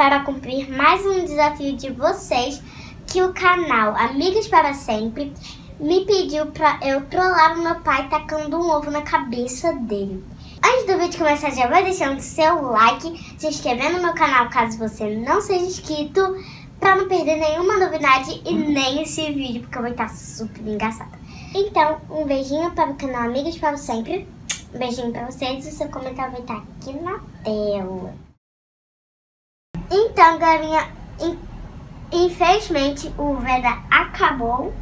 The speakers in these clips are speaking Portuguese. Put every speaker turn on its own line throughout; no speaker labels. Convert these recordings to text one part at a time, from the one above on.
para cumprir mais um desafio de vocês, que o canal Amigas para Sempre me pediu pra eu trollar o meu pai tacando um ovo na cabeça dele. Antes do vídeo começar, já vai deixando seu like, se inscrevendo no meu canal caso você não seja inscrito, pra não perder nenhuma novidade e nem esse vídeo, porque vai estar super engraçado. Então, um beijinho para o canal Amigas para Sempre, um beijinho pra vocês e o seu comentário vai estar aqui na tela. Então, galerinha, infelizmente o Veda acabou,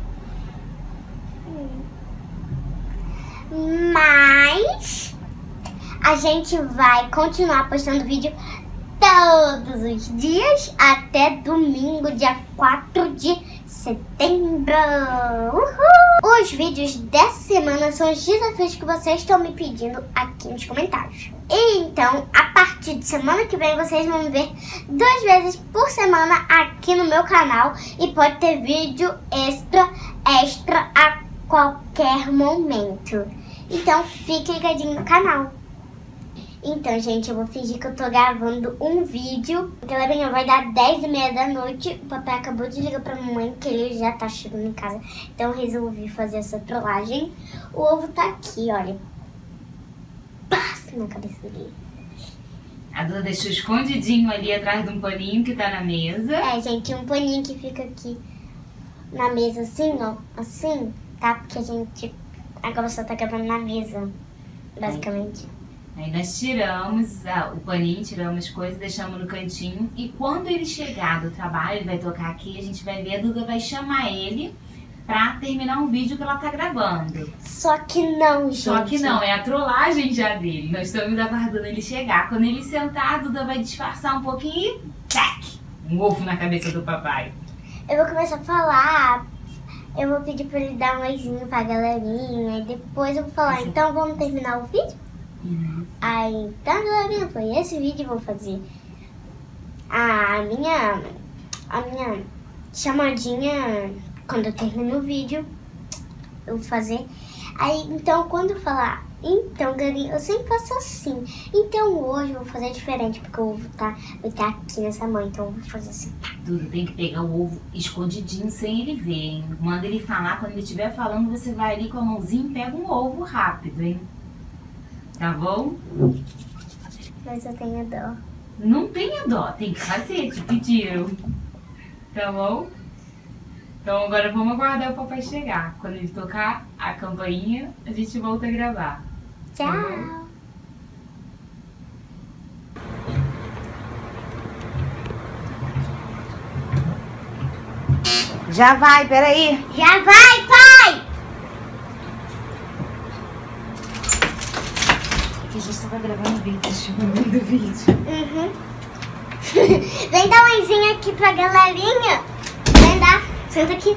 mas a gente vai continuar postando vídeo todos os dias até domingo, dia 4 de setembro. Uhul! Os vídeos dessa semana são os desafios que vocês estão me pedindo aqui nos comentários. E então, a partir de semana que vem, vocês vão me ver 2 vezes por semana aqui no meu canal. E pode ter vídeo extra a qualquer momento. Então, fique ligadinho no canal. Então, gente, eu vou fingir que eu tô gravando um vídeo. Galerinha, vai dar 10h30 da noite. O papai acabou de ligar pra mamãe que ele já tá chegando em casa. Então, eu resolvi fazer essa trollagem. O ovo tá aqui, olha. Passa na cabeça dele.
A Duda deixou escondidinho ali atrás de um paninho que tá na mesa.
É, gente, um paninho que fica aqui na mesa assim, ó. Assim, tá? Porque a gente agora só tá gravando na mesa, basicamente.
Aí nós tiramos o paninho, tiramos as coisas, deixamos no cantinho. E quando ele chegar do trabalho, ele vai tocar aqui, a gente vai ver, a Duda vai chamar ele pra terminar um vídeo que ela tá gravando.
Só que não, gente.
Só que não, é a trollagem já dele. Nós estamos aguardando ele chegar. Quando ele sentar, a Duda vai disfarçar um pouquinho e tac! Um ovo na cabeça do papai.
Eu vou começar a falar, eu vou pedir pra ele dar um oizinho pra galerinha. E depois eu vou falar, então vamos terminar o vídeo? Aí, então, galerinha, foi esse vídeo que eu vou fazer. A minha chamadinha, quando eu termino o vídeo, eu vou fazer. Aí, então, quando eu falar, então, galerinha, eu sempre faço assim. Então, hoje eu vou fazer diferente, porque o ovo vai estar aqui nessa mão, então eu vou fazer assim.
Duda, tem que pegar o ovo escondidinho sem ele ver, hein? Manda ele falar, quando ele estiver falando, você vai ali com a mãozinha e pega um ovo rápido, hein? Tá bom?
Mas eu tenho dó.
Não tenha dó, tem que fazer, te pediram. Tá bom? Então agora vamos aguardar o papai chegar. Quando ele tocar a campainha, a gente volta a gravar.
Tchau!
Tá,
Já vai, peraí.
Já vai, pai!
A gente estava gravando vídeo, filmando vídeo.
Uhum. Vem dar um oizinho aqui pra galerinha. Vem dar. Senta aqui.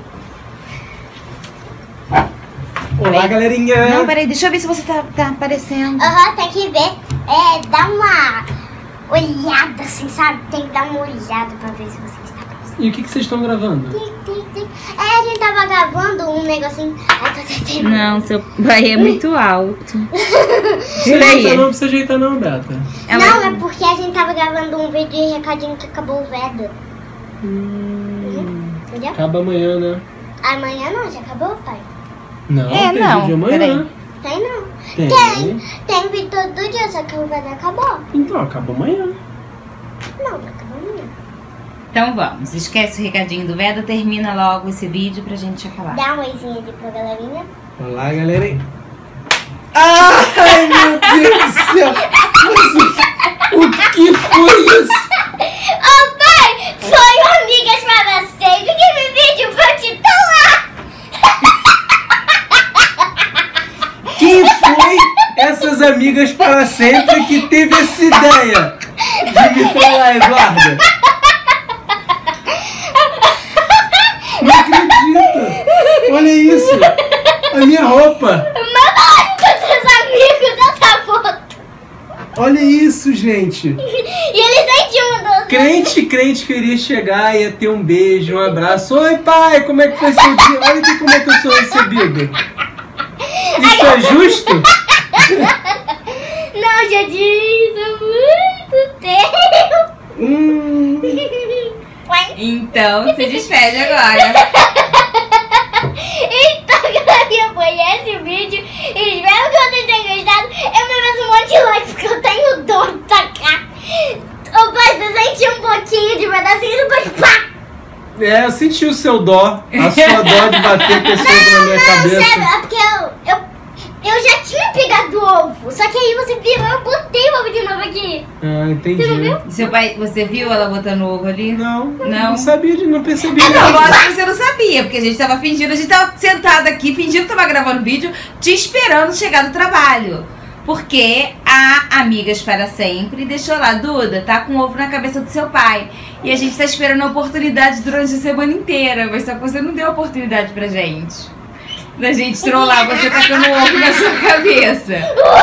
Olá, galerinha!
Não, peraí, deixa eu ver se você tá aparecendo.
Aham, tem que ver. Dá uma olhada assim, sabe? Tem que dar uma olhada pra ver se você está aparecendo.
E o que vocês estão gravando?
A gente tava gravando um negocinho. Ai, tô até temendo.
Não, seu pai é muito alto.
Não precisa ajeitar não, Beta.
Não, é porque a gente tava gravando um vídeo de recadinho que acabou o Veda. Entendeu?
Acaba amanhã, né?
Amanhã não, já acabou, pai?
Não,
É,
tem
não,
vídeo amanhã.
peraí.
Tem não.
Tem.
Tem vídeo todo dia, só que o Veda acabou.
Então, acaba amanhã.
Não acabou amanhã.
Então vamos, esquece o recadinho do Veda, termina logo esse vídeo pra gente acabar.
Dá um oizinho ali pra galerinha.
Olá, galerinha. Ai, meu Deus do céu! Mas o que foi isso?
Ô pai, foi o Amigas para Sempre que me pediu pra te trollar.
Quem foi essas amigas para sempre que teve essa ideia de me trollar, Eduarda? Não acredito! Olha isso! A minha roupa!
Manda para seus amigos essa foto.
Olha isso, gente!
E eles nem tinham mandado.
Crente que eu iria chegar, ia ter um beijo, um abraço. Oi, pai, como é que foi seu dia? Olha aqui como é que eu sou recebido. Isso é justo?
Não, já disse há muito tempo.
Então, se despede agora.
Então, galerinha, foi esse o vídeo. Espero que vocês tenham gostado. Eu mereço um monte de like porque eu tenho dor de tacar. Ô pai, você sentiu um pouquinho de pedacinho e depois pá!
É, eu senti o seu dó. A sua dó de bater pessoas na minha cabeça.
Sério, é porque eu já tinha pegado o ovo. Só que aí você virou, eu botei o ovo de novo aqui.
Ah, entendi.
Você não viu?
Seu pai, você viu ela botando o ovo ali?
Não,
Não.
não sabia, não percebi.
Não, lógico que você não sabia, porque a gente tava fingindo, a gente tava sentada aqui, fingindo que tava gravando vídeo, te esperando chegar do trabalho. Porque a Amigas para Sempre deixou lá, Duda, tá com ovo na cabeça do seu pai. E a gente tá esperando a oportunidade durante a semana inteira, mas só que você não deu oportunidade pra gente. Da gente trollar você tacando ovo na sua cabeça.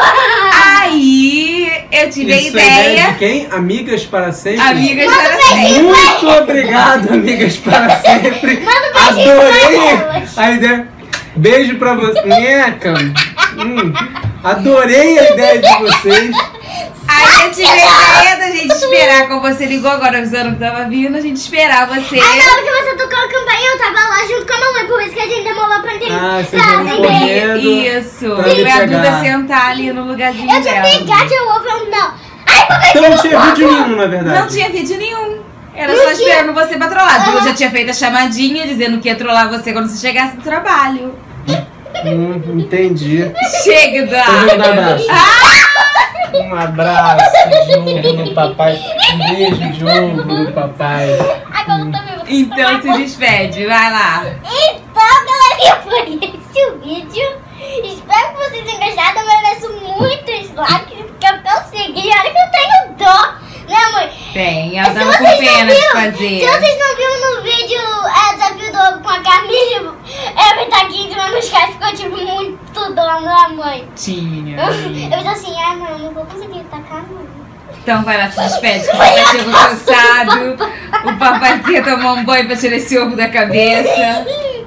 Aí eu tive
Isso
a
é
ideia.
de quem? Amigas para sempre?
Amigas para Sempre.
Muito obrigado, amigas para sempre.
Manda um beijinho
Adorei
pra elas.
a ideia. Beijo pra você. Nheca. Adorei a ideia de vocês.
Aí eu tive a ideia da gente esperar, como você ligou agora avisando que tava vindo, a gente esperar você.
Ah, não, porque você tocou a campainha, eu tava lá junto com a mamãe, por isso que a gente demorou pra entender.
Ah, vocês foram correndo.
Isso,
pra me
pra a Duda
pegar.
sentar ali no lugarzinho
Eu tinha
dela.
pegado o ovo, eu não. Ai, mamãe,
Então não tinha vídeo nenhum, na verdade.
Não tinha vídeo nenhum. Era
Não
só
tinha.
esperando você pra trollar. A Duda já tinha feito a chamadinha dizendo que ia trollar você quando você chegasse do trabalho.
Entendi.
Chega,
Então vou dar um
Duda.
abraço. Um abraço de ovo no papai. Um beijo de ovo no papai.
Agora eu também vou
Então se despede, vai lá.
Então, galerinha, foi esse o vídeo. Espero que vocês tenham gostado. Eu mereço muitos likes, porque eu consegui. Olha que eu tenho dó, né, mãe?
Tem, ela
Se
tava com
vocês não
pena de
viram-
fazer.
Se vocês não viram no vídeo Desafio do Ovo com a Camila, eu tá aqui em cima nos caras, ficou tipo muito dó, né, mãe?
Tinha.
Eu fiz assim, não vou conseguir tacar, não.
Então vai lá, se despede, que você chegou cansado. O papai quer tomar um banho pra tirar esse ovo da cabeça.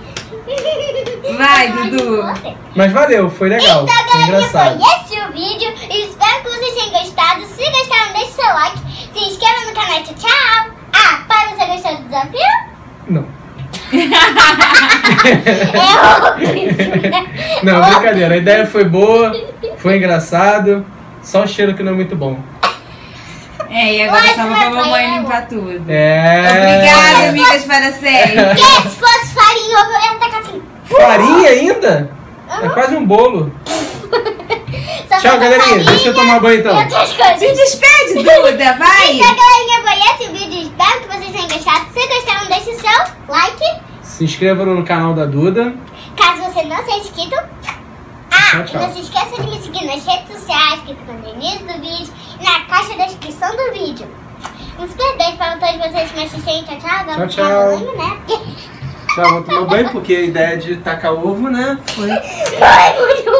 Vai, Dudu.
Mas valeu, foi legal.
Então,
Foi
galerinha,
engraçado.
foi esse o vídeo. Espero que vocês tenham gostado. Se gostaram, deixe seu like. Se inscreva no canal. Tchau, tchau. Ah, pai, você gostou do desafio?
Não.
É horrível, né?
Não, brincadeira. A ideia foi boa, foi engraçado. Só o cheiro que não é muito bom.
É, e agora
Mas
só
não
pra
vai
mamãe
banhar,
limpar tudo.
É.
Obrigada, amigas para sempre.
Porque se fosse farinha, eu ia tacar assim.
Farinha ainda? É quase um bolo.
Só
Tchau,
falta
galerinha.
farinha
Deixa eu tomar banho então.
e outras coisas.
Se despede, Duda, vai.
Então, galerinha, foi esse o vídeo. Espero que vocês tenham gostado. Se gostaram, deixe o seu like.
Se inscreva no canal da Duda.
Caso você não seja inscrito.
Tchau, tchau.
E não se esqueça de me seguir nas redes sociais, que ficam no início do vídeo e na caixa da descrição do vídeo. Um super beijo para todos vocês que me assistem. Tchau, tchau. Agora
Tchau,
eu vou
tchau.
tomar banho, né?
Tchau, vou tomar banho porque a ideia de tacar ovo, né? Foi.
Foi muito